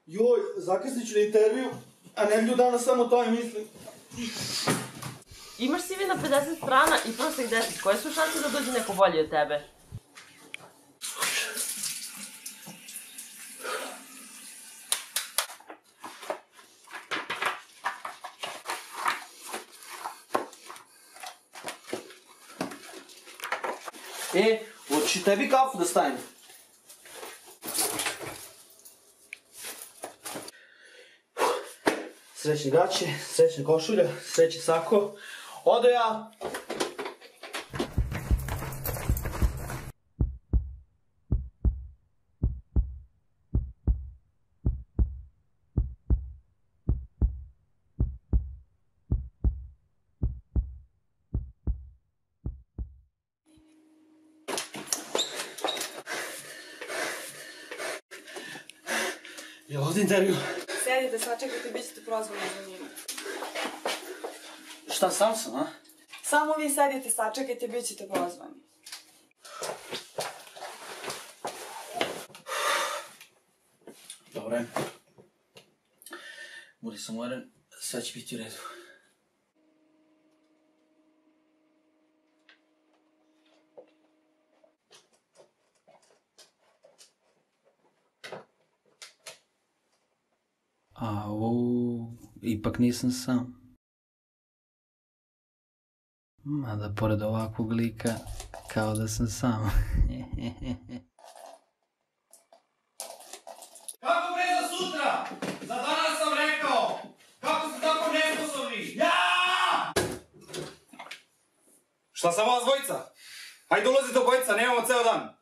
Joj, zakasnit ću na intervju, a nedelju dana samo to i mislim. Imaš CV na 50 strana i prosek 10. Koje su šanse da dođe neko bolji od tebe? Hoćeš i tebi kafu da stavim? Srećne gaće, srećne košulja, srećni sako. Odo ja! Je li ovdje intervju? Sedite, sačekajte, bit ćete prozvani za njima. Šta, sam sam, a? Samo vi sedite, sačekajte, bit ćete prozvani. Dobro je. Budi sam umoran, sve će biti u redu. Ipak nisam sam. Mada pored ovakvog lika, kao da sam sam. Kako bre za sutra? Za danas sam rekao! Kako ste tako nesposobni? Ja! Šta sam vas dvojica? Hajde ulazite obojica, nemamo ceo dan.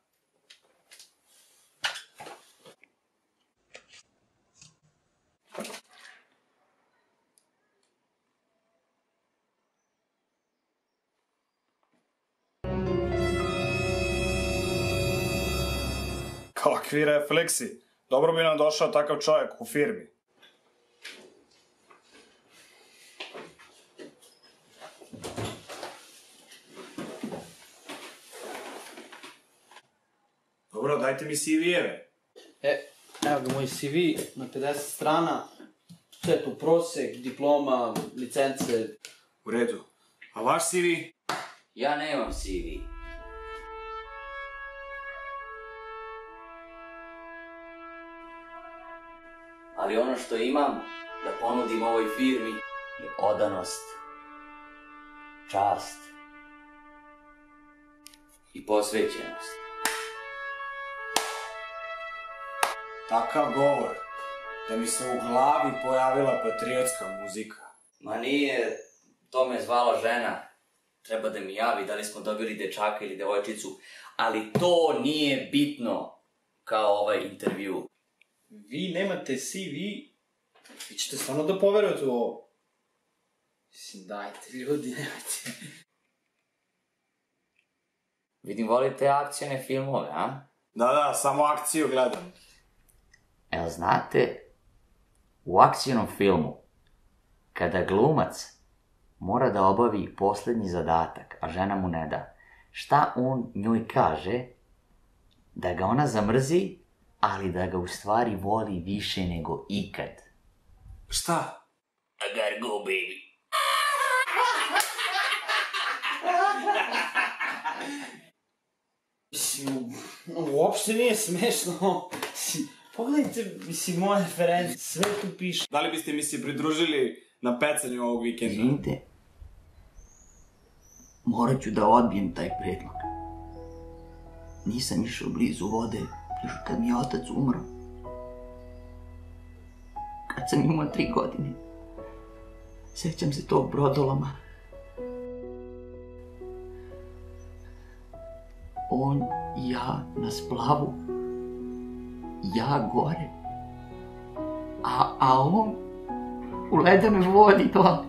Kakvi refleksi? Dobro bi nam došao takav čovjek u firmi. Dobro, dajte mi CV-eve. Evo ga moj CV na 50 strana. Sve tu prosek, diploma, licence. U redu. A vaš CV? Ja nemam CV. Ali ono što imam da ponudim ovoj firmi je odanost, čast i posvećenost. Takav govor, da mi se u glavi pojavila patriotska muzika. Ma nije, to me zvala žena. Treba da mi javi da li smo dobili dečaka ili devojčicu, ali to nije bitno kao ovaj intervju. Vi nemate CV, vi ćete stvarno da poverujete u ovo. Mislim, dajte ljudi, nemate. Vidim, volite akcione filmove, a? Da, samo akciju gledam. Evo, znate, u akcijnom filmu, kada glumac mora da obavi poslednji zadatak, a žena mu ne da, šta on njoj kaže? Da ga ona zamrzi, ali da ga u stvari voli više nego ikad. Šta? I gotta go, baby. Mislim, uopšte nije smešno. Pogledajte, mislim, moje reference, sve tu piše. Da li biste mi se pridružili na pecanju ovog vikenda? Izvinite, morat ću da odbijem taj predlog. Nisam išao blizu vode, još kad mi je otac umro. Kad sam imao 3 godine. Sećam se tog brodoloma. On i ja na splavu. Ja gore. A on u ledenoj vodi dole.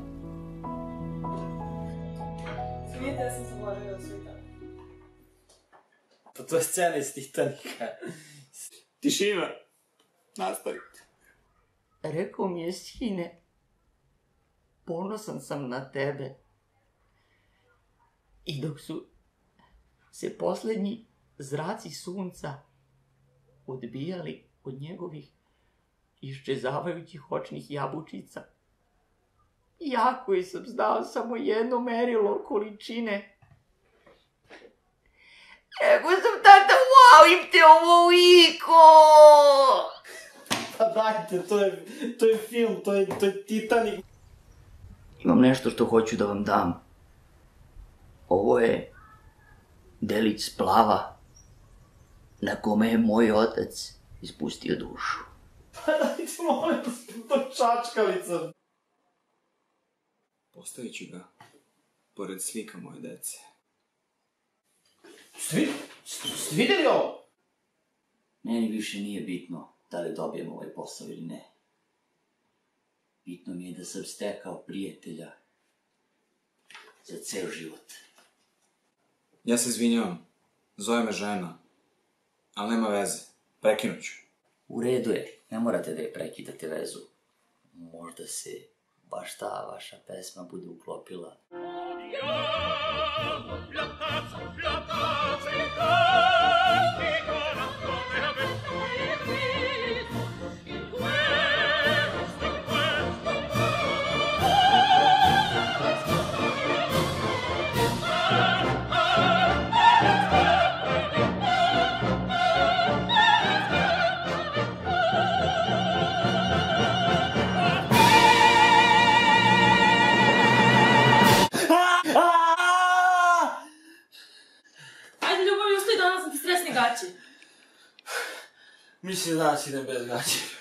Vidite, ja sam zaboravila sve tako. Pa to je scena iz Titanika. Tišina. Nastavite. Rekao mi je, sine, ponosan sam na tebe. I dok su se poslednji zraci sunca odbijali od njegovih iščezavajućih očnih jabučica. Ja koji sam znao samo jedno merilo količine. Ego sam tata, volim te ovoliko! Pa dajte, to je film, to je Titanic. Imam nešto što hoću da vam dam. Ovo je delić splava na kome je moj otac ispustio dušu. Pa dajte, molim vas, to čačkalica. Postavit ću ga pored slika moje dece. Ste vidjeli ovo? Meni više nije bitno da li dobijem ovaj posao ili ne. Bitno mi je da sam stekao prijatelja za ceo život. Ja se izvinjavam. Zove me žena. Ali nema veze. Prekinut ću. U redu je, ne morate da je prekidate vezu. Možda se baš ta vaša pesma bude uklopila. Ajde, ljubavi, ustaj, danas sam ti stresni gaći. Mislim da danas idem bez gaće.